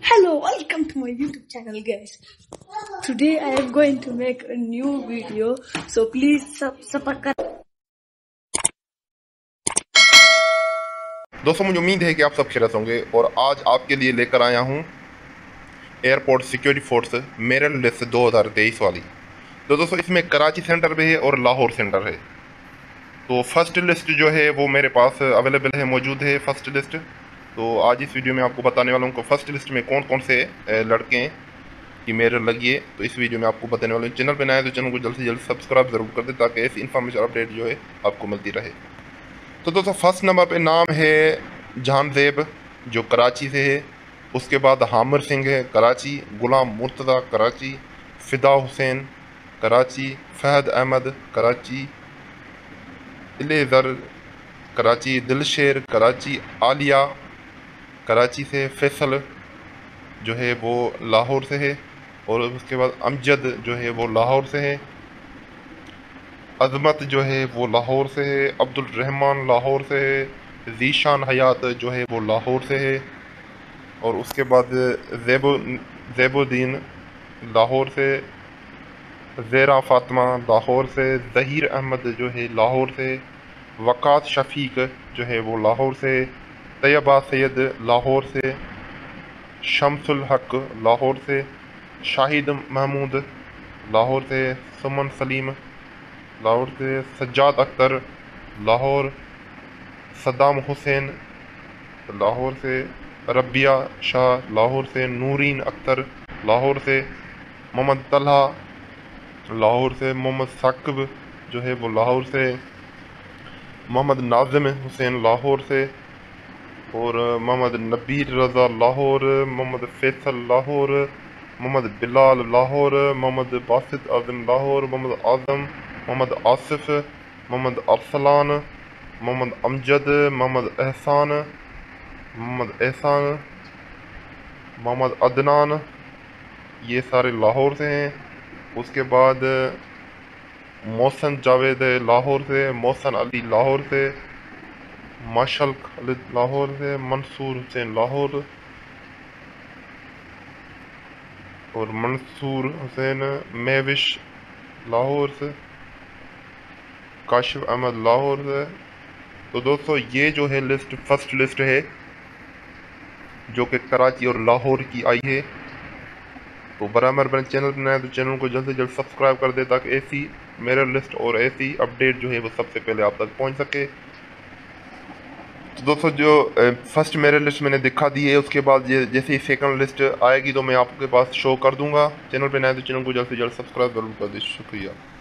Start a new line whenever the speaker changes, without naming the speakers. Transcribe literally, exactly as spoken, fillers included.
Hello, welcome to my YouTube channel, guys. Today I am going to make a new video, so please sub subscribe.
दोस्तों मुझे उम्मीद है कि आप सब खैरियत होंगे और आज आपके लिए लेकर आया हूं airport security force merit list दो हज़ार तेईस वाली। तो दोस्तों इसमें कराची सेंटर भी है और लाहौर सेंटर है। तो फर्स्ट लिस्ट जो है वो मेरे पास अवेलेबल है, मौजूद है फर्स्ट लिस्ट। तो आज इस वीडियो में आपको बताने वाला हूँ कि फर्स्ट लिस्ट में कौन कौन से लड़के हैं कि मेरिट लगी है। तो इस वीडियो में आपको बताने वाला हूँ। चैनल पर नया है तो चैनल को जल्द से जल्द सब्सक्राइब ज़रूर कर दें ताकि ऐसी इन्फॉर्मेशन अपडेट जो है आपको मिलती रहे। तो दोस्तों फर्स्ट नंबर पे नाम है जहानज़ेब जो कराची से है। उसके बाद हामिर सिंह है कराची, गुलाम मुर्तज़ा कराची, फ़िदा हुसैन कराची, फ़हद अहमद कराची, इलेज़र कराची, दिलशेर कराची, आलिया कराची से, फैसल जो है वो लाहौर से है और उसके बाद अमजद जो है वो लाहौर से है, अज़मत जो है वो लाहौर से है, अब्दुल रहमान लाहौर से है, ज़ीशान हयात जो है वो लाहौर से है और उसके बाद ज़ैबु ज़ैबुद्दीन लाहौर से, ज़ेरा फ़ातिमा लाहौर से, ज़हीर अहमद जो है लाहौर से, वक़ात शफ़ीक जो है वो लाहौर से, तैयबा सैयद लाहौर से, शम्सुल हक लाहौर से, शाहिद महमूद लाहौर से, सुमन सलीम लाहौर से, सज्जाद अख्तर लाहौर, सद्दाम हुसैन लाहौर से, रबिया शाह लाहौर से, नूरीन अख्तर लाहौर से, मोहम्मद तलहा लाहौर से, मोहम्मद साकिब जो है वो लाहौर से, मोहम्मद नाज़िम हुसैन लाहौर से और मोहम्मद नबीर रज़ा लाहौर, मोहम्मद फैसल लाहौर, मोहम्मद बिलाल लाहौर, मोहम्मद बासित आज़म लाहौर, मोहम्मद आज़म, मोहम्मद आसिफ, मोहम्मद अरसलान, मोहम्मद अमजद, मोहम्मद एहसान, मोहम्मद एहसान, मोहम्मद अदनान, ये सारे लाहौर से हैं। उसके बाद मोहसन जावेद लाहौर से, मोहसन अली लाहौर से, माशल खालिद लाहौर से, मंसूर हुसैन लाहौर और मंसूर हुसैन, महविश लाहौर से, काशिफ अहमद लाहौर से। तो दोस्तों ये जो है लिस्ट फर्स्ट लिस्ट है जो कि कराची और लाहौर की आई है। तो बराबर बने चैनल पर नया तो चैनल को जल्द से जल्द सब्सक्राइब कर दे ताकि ऐसी मेरिट लिस्ट और ऐसी अपडेट जो है वो सबसे पहले आप तक पहुंच सके। तो दोस्तों जो फर्स्ट मेरिट लिस्ट मैंने दिखा दी है, उसके बाद ये जैसे ही सेकंड लिस्ट आएगी तो मैं आपके पास शो कर दूंगा। चैनल पे नया तो चैनल को जल्द से जल्द सब्सक्राइब जरूर कर दे। शुक्रिया।